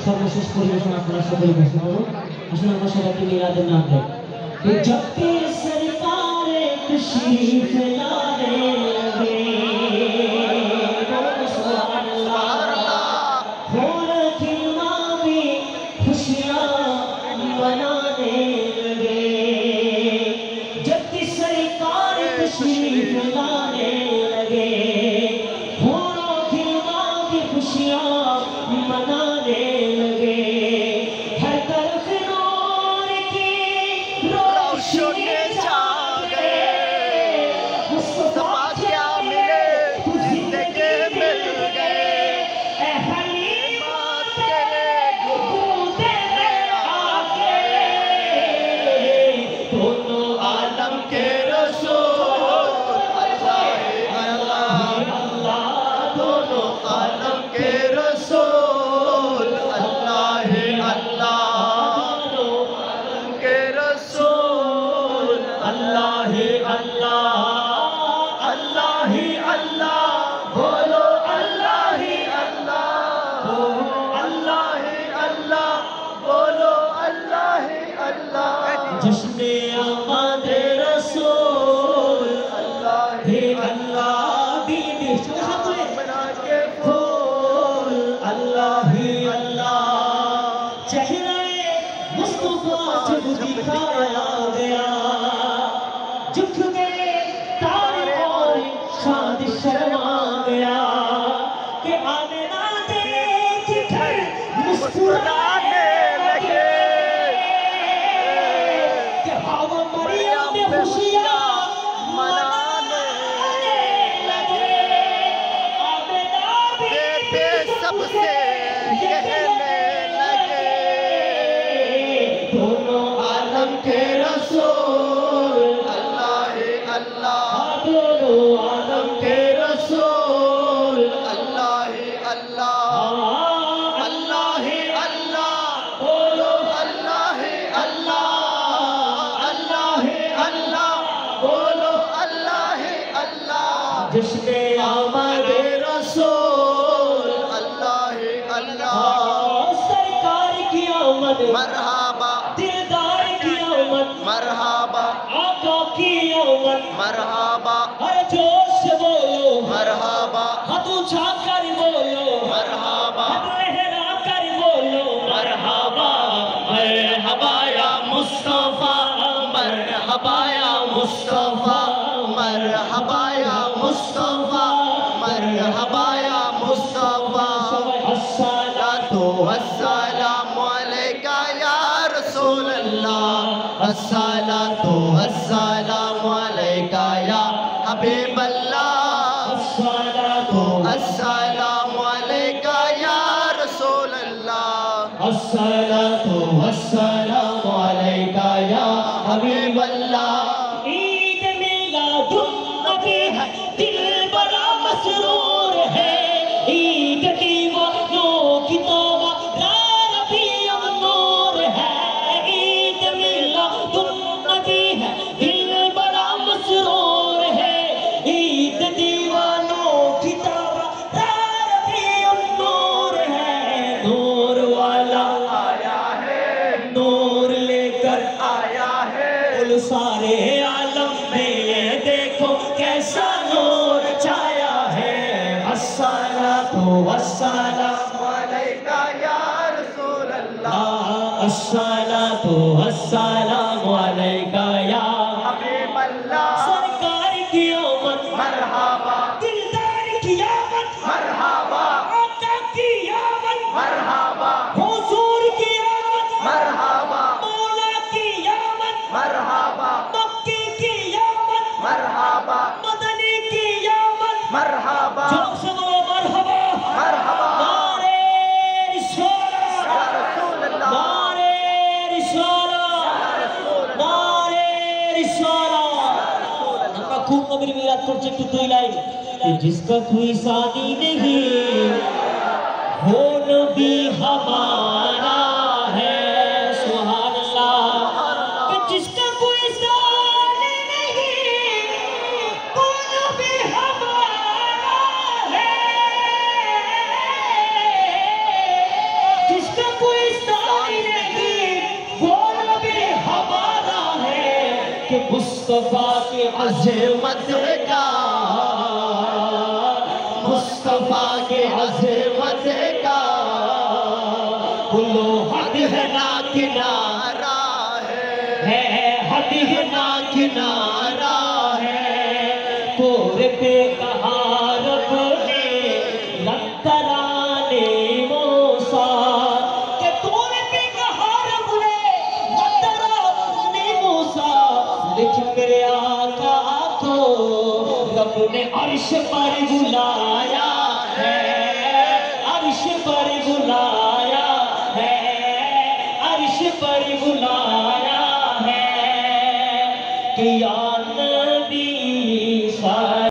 সর্বশেষ পরিবেশন আপনারা সকলে বসে পড়ুন। আসলে আমরা সবাইকে মিলাদের নাম দেয় کہ جب کہ سرکار تشریف لانے لگے سبحان اللہ پھول کھلنا بھی خوشیاں منانے لگے جب کہ سرکار تشریف لانے لگے پھول کھلنا بھی خوشیاں منانے لگے ہر طرف نور کی روشنی چھا گئے مصطفیٰ کیا ملے زندگی مل گئے اے حلیمہ تیرے گودے میں آگے دونوں عالم کے رسول اللہ اللہ اللہ دونوں عالم کے رسول اللہ اللہ دونوں عالم کے رسول اللہ اللہ اللہ اللہ بولو اللہ اللہ اللہ اللہ بولو اللہ اللہ جشن آمد رسول اللہ اللہ بیوی بنا کے پھول اللہ اللہ چہرہ مصطفیٰ جب دکھایا گیا جھک گئے تارے اور شاد شرما گیا کہ آمنہ دیکھ کر مسکرانے لگے کہ حوا مریم خوشیاں منانے لگے آمنہ بیٹے سب سے کہنے لگے دونوں عالم کے رسول اللہ اللہ دونوں عالم کے رسول اللہ اللہ اللہ اللہ بولو اللہ اللہ اللہ اللہ بولو اللہ اللہ جشن آمد رسول اللہ اللہ سرکار کی آمد مرحبا دلدار کی آمد مرحبا آقا کی آمد مرحبا ہر جوش سے بولو مرحبا ہاتھ اٹھا کر بولو مرحبا ہاتھ لہرا کر بولو مرحبا مرحبا یا مصطفیٰ مرحبا یا مصطفیٰ مرحبا یا مصطفیٰ مرحبا یا مصطفیٰ الصلاۃ والسلام علیک یا رسول اللہ الصلاۃ والسلام علیک یا حبیب اللہ الصلاۃ والسلام علیک یا رسول اللہ الصلاۃ والسلام علیک یا حبیب اللہ عید میلاد النبی ہے دل بڑا مسرور ہے عید دیوانوں کی توبہ یا ربیع النور ہے عید میلاد النبی ہے دل بڑا مسرور ہے عید دیوانوں کی توبہ یا ربیع النور ہے نور والا آیا ہے نور لے کر آیا ہے کل سارے عالم میں یہ دیکھو کیسا نور چھایا ہے الصلاۃ والسلام علیک یا رسول اللہ الصلاۃ والسلام علیک یا حبیب اللہ سرکار کی آمد مرحبا دلدار کی آمد مرحبا آقا کی آمد مرحبا حضور کی آمد مرحبا مولا کی آمد مرحبا مکی کی آمد مرحبا مدنی کی آمد مرحبا جب سے بولو مرحبا مرحبا نعرہ رسالت یا رسول اللہ نعرہ رسالت نعرہ رسالت আমরা খুব নবীর মিলাদ করছি একটু দুই লাইন جس کا کوئی ثانی نہیں وہ نبی ہمارا ہے سبحان اللہ جس کا کوئی ثانی نہیں وہ نبی ہمارا ہے جس کا مصطفیٰ کی عظمت کا، مصطفیٰ کی عظمت کا بولو حد ہے نا کنارہ ہے، حد ہے نا کنارہ ہے، پورے پہ کہا رب نے لترانے موسیٰ، کہ پورے پہ کہا رب نے لترانے موسیٰ، لیکن میرے آقا کو رب نے عرش پر بلایا ہے، عرش پر بلایا ہے، عرش پر بلایا ہے کہ یا